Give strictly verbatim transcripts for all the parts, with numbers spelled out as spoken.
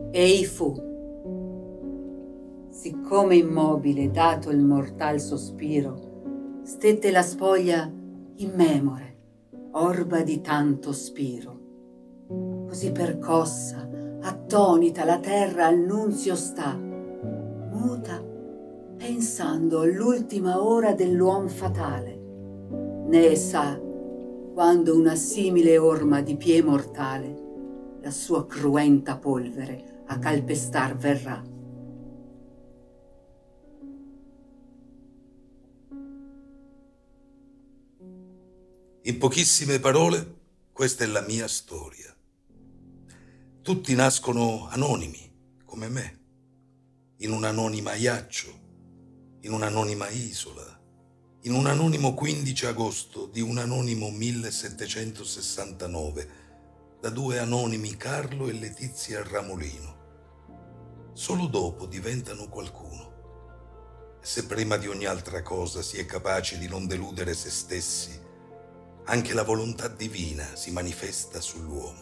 Ei fu. Siccome immobile, dato il mortal sospiro, stette la spoglia immemore, orba di tanto spiro. Così percossa, attonita la terra al nunzio sta, muta, pensando all'ultima ora dell'uom fatale, né sa quando una simile orma di pie mortale la sua cruenta polvere a calpestar verrà. In pochissime parole, questa è la mia storia. Tutti nascono anonimi, come me, in un anonimo aiaccio, in un'anonima isola, in un anonimo quindici agosto di un anonimo millesettecentosessantanove, da due anonimi Carlo e Letizia Ramolino. Solo dopo diventano qualcuno. E se prima di ogni altra cosa si è capaci di non deludere se stessi, anche la volontà divina si manifesta sull'uomo.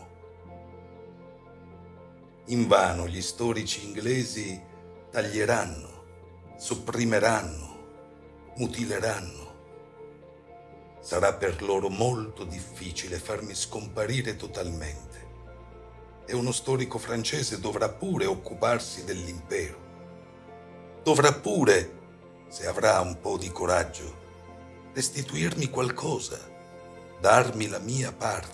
Invano gli storici inglesi taglieranno, sopprimeranno, mutileranno. Sarà per loro molto difficile farmi scomparire totalmente. E uno storico francese dovrà pure occuparsi dell'impero. Dovrà pure, se avrà un po' di coraggio, restituirmi qualcosa, darmi la mia parte.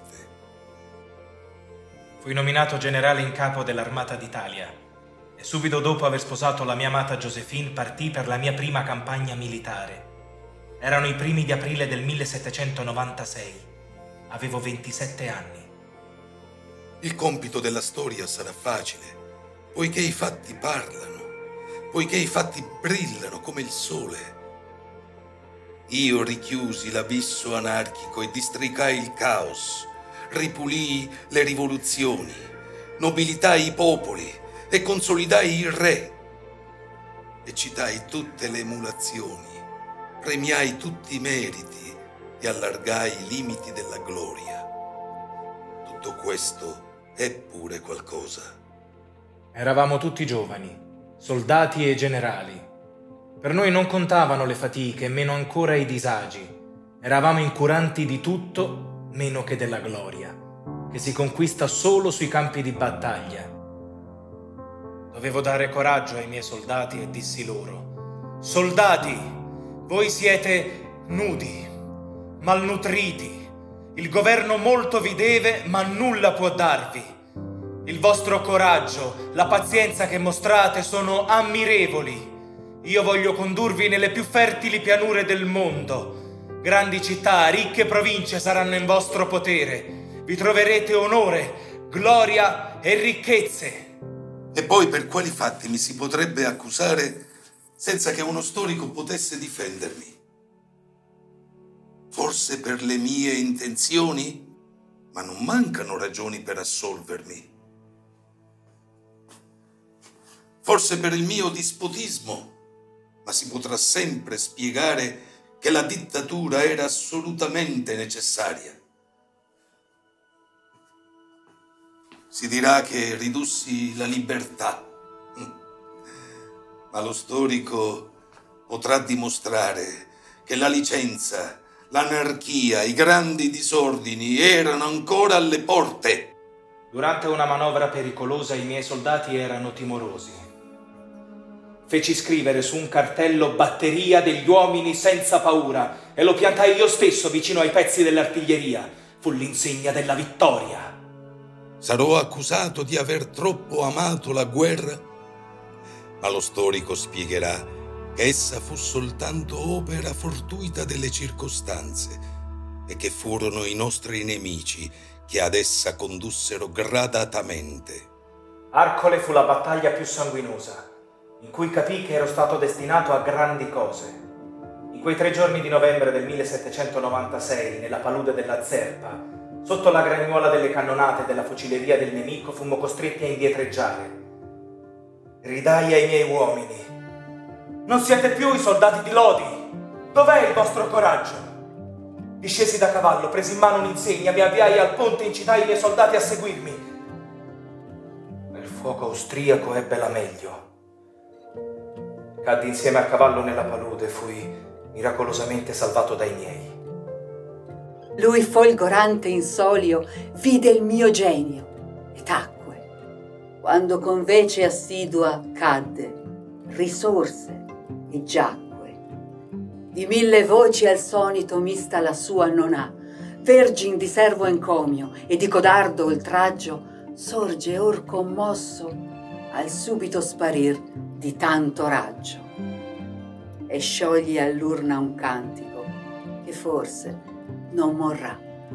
Fui nominato generale in capo dell'Armata d'Italia e subito dopo aver sposato la mia amata Joséphine partì per la mia prima campagna militare. Erano i primi di aprile del millesettecentonovantasei. Avevo ventisette anni. Il compito della storia sarà facile, poiché i fatti parlano, poiché i fatti brillano come il sole. Io richiusi l'abisso anarchico e districai il caos, ripulii le rivoluzioni, nobilitai i popoli e consolidai il re. E citai tutte le emulazioni, premiai tutti i meriti e allargai i limiti della gloria. Tutto questo è pure qualcosa. Eravamo tutti giovani, soldati e generali. Per noi non contavano le fatiche, meno ancora i disagi. Eravamo incuranti di tutto, meno che della gloria, che si conquista solo sui campi di battaglia. Dovevo dare coraggio ai miei soldati e dissi loro: soldati, voi siete nudi, malnutriti. Il governo molto vi deve, ma nulla può darvi. Il vostro coraggio, la pazienza che mostrate sono ammirevoli. Io voglio condurvi nelle più fertili pianure del mondo. Grandi città, ricche province saranno in vostro potere. Vi troverete onore, gloria e ricchezze. E poi per quali fatti mi si potrebbe accusare senza che uno storico potesse difendermi? Forse per le mie intenzioni? Ma non mancano ragioni per assolvermi. Forse per il mio dispotismo? Ma si potrà sempre spiegare che la dittatura era assolutamente necessaria. Si dirà che ridussi la libertà, ma lo storico potrà dimostrare che la licenza, l'anarchia, i grandi disordini erano ancora alle porte. Durante una manovra pericolosa i miei soldati erano timorosi. Feci scrivere su un cartello "Batteria degli uomini senza paura" e lo piantai io stesso vicino ai pezzi dell'artiglieria. Fu l'insegna della vittoria. Sarò accusato di aver troppo amato la guerra, ma lo storico spiegherà che essa fu soltanto opera fortuita delle circostanze e che furono i nostri nemici che ad essa condussero gradatamente. Arcole fu la battaglia più sanguinosa, in cui capii che ero stato destinato a grandi cose. In quei tre giorni di novembre del millesettecentonovantasei, nella palude della Zerpa, sotto la gragnuola delle cannonate e della fucileria del nemico, fummo costretti a indietreggiare. Ridai ai miei uomini: non siete più i soldati di Lodi! Dov'è il vostro coraggio? Discesi da cavallo, presi in mano un'insegna, mi avviai al ponte e incitai i miei soldati a seguirmi. Nel fuoco austriaco ebbe la meglio. Caddi insieme a cavallo nella palude e fui miracolosamente salvato dai miei. Lui folgorante in solio vide il mio genio e tacque. Quando con vece assidua cadde, risorse e giacque. Di mille voci al sonito mista la sua non ha, vergin di servo encomio e di codardo oltraggio, sorge or commosso al subito sparir di tanto raggio. E scioglie all'urna un cantico che forse non morrà.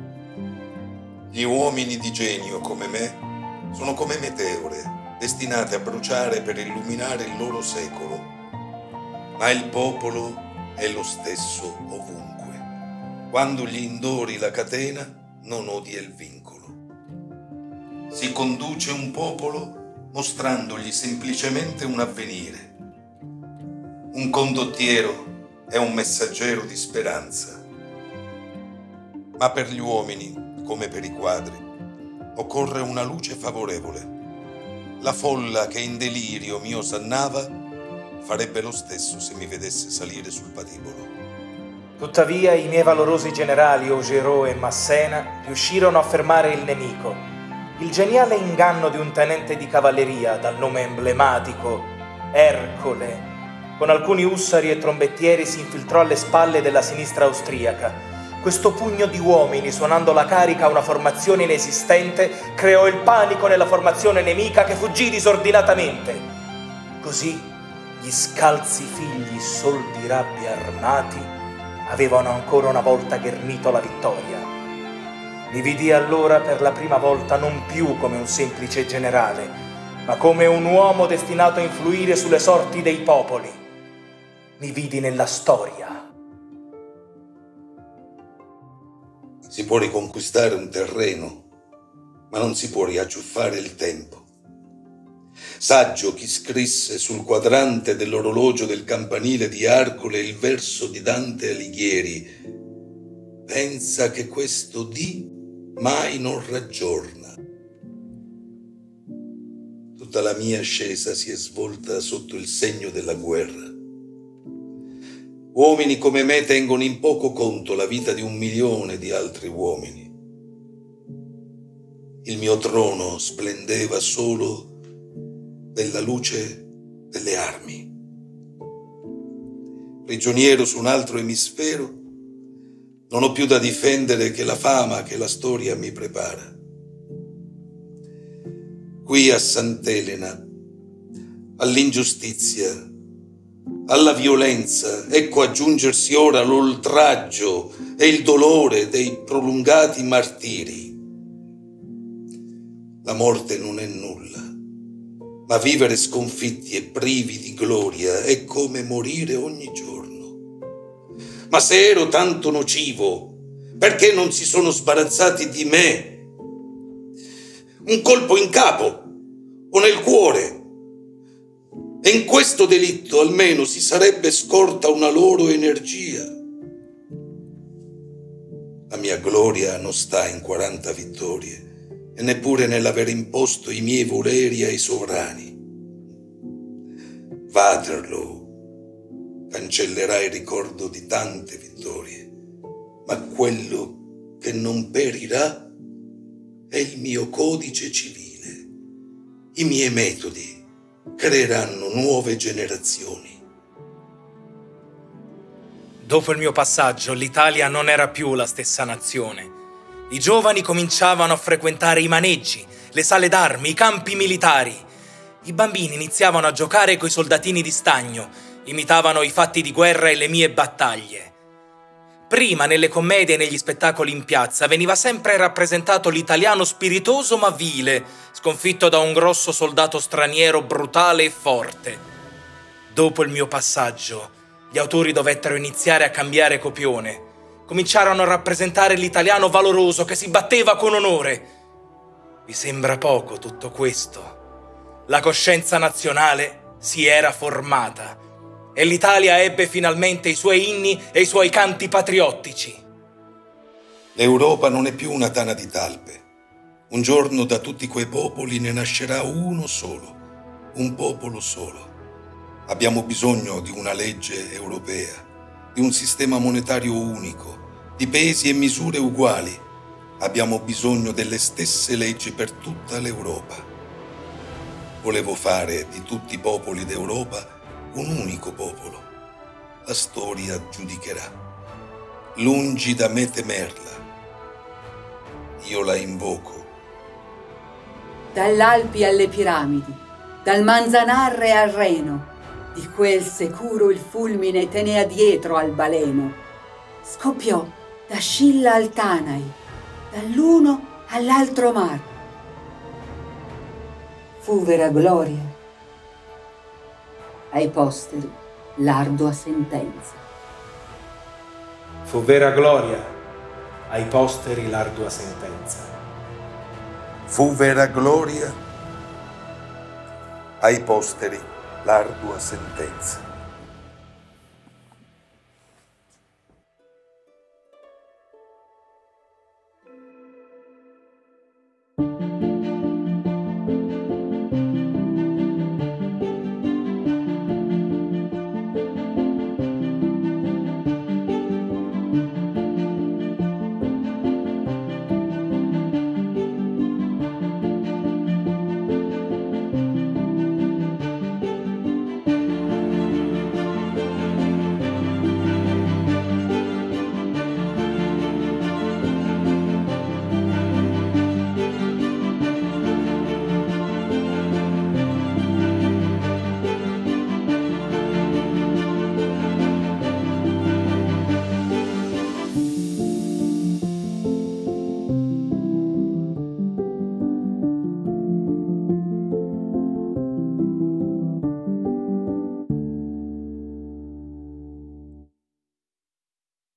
Gli uomini di genio come me sono come meteore, destinate a bruciare per illuminare il loro secolo. Ma il popolo è lo stesso ovunque. Quando gli indori la catena, non odia il vincolo. Si conduce un popolo mostrandogli semplicemente un avvenire. Un condottiero è un messaggero di speranza. Ma per gli uomini, come per i quadri, occorre una luce favorevole. La folla che in delirio mi osannava farebbe lo stesso se mi vedesse salire sul patibolo. Tuttavia i miei valorosi generali Augereau e Massena riuscirono a fermare il nemico. Il geniale inganno di un tenente di cavalleria dal nome emblematico Ercole, con alcuni ussari e trombettieri, si infiltrò alle spalle della sinistra austriaca. Questo pugno di uomini, suonando la carica a una formazione inesistente, creò il panico nella formazione nemica che fuggì disordinatamente. Così gli scalzi figli sol di rabbia armati avevano ancora una volta ghermito la vittoria. Mi vidi allora per la prima volta non più come un semplice generale, ma come un uomo destinato a influire sulle sorti dei popoli. Mi vidi nella storia. Si può riconquistare un terreno, ma non si può riacciuffare il tempo. Saggio chi scrisse sul quadrante dell'orologio del campanile di Arcole il verso di Dante Alighieri: pensa che questo dì mai non raggiorna. Tutta la mia ascesa si è svolta sotto il segno della guerra. Uomini come me tengono in poco conto la vita di un milione di altri uomini. Il mio trono splendeva solo della luce delle armi. Prigioniero su un altro emisfero, non ho più da difendere che la fama che la storia mi prepara. Qui a Sant'Elena, all'ingiustizia, alla violenza, ecco aggiungersi ora l'oltraggio e il dolore dei prolungati martiri. La morte non è nulla, ma vivere sconfitti e privi di gloria è come morire ogni giorno. Ma se ero tanto nocivo, perché non si sono sbarazzati di me? Un colpo in capo o nel cuore? E in questo delitto almeno si sarebbe scorta una loro energia. La mia gloria non sta in quaranta vittorie e neppure nell'aver imposto i miei voleri ai sovrani. Waterloo cancellerà il ricordo di tante vittorie, ma quello che non perirà è il mio codice civile. I miei metodi creeranno nuove generazioni. Dopo il mio passaggio, l'Italia non era più la stessa nazione. I giovani cominciavano a frequentare i maneggi, le sale d'armi, i campi militari. I bambini iniziavano a giocare coi soldatini di stagno, imitavano i fatti di guerra e le mie battaglie. Prima, nelle commedie e negli spettacoli in piazza, veniva sempre rappresentato l'italiano spiritoso ma vile, sconfitto da un grosso soldato straniero brutale e forte. Dopo il mio passaggio, gli autori dovettero iniziare a cambiare copione. Cominciarono a rappresentare l'italiano valoroso che si batteva con onore. Vi sembra poco tutto questo? La coscienza nazionale si era formata e l'Italia ebbe finalmente i suoi inni e i suoi canti patriottici. L'Europa non è più una tana di talpe, Un giorno da tutti quei popoli ne nascerà uno solo, un popolo solo. Abbiamo bisogno di una legge europea, di un sistema monetario unico, di pesi e misure uguali. Abbiamo bisogno delle stesse leggi per tutta l'Europa. Volevo fare di tutti i popoli d'Europa un unico popolo. La storia giudicherà. Lungi da me temerla. Io la invoco. Dall'Alpi alle piramidi, dal Manzanarre al Reno, di quel sicuro il fulmine tenea dietro al baleno. Scoppiò da Scilla al Tanai, dall'uno all'altro mar. Fu vera gloria, ai posteri l'ardua sentenza. Fu vera gloria, ai posteri l'ardua sentenza. Fu vera gloria, ai posteri l'ardua sentenza.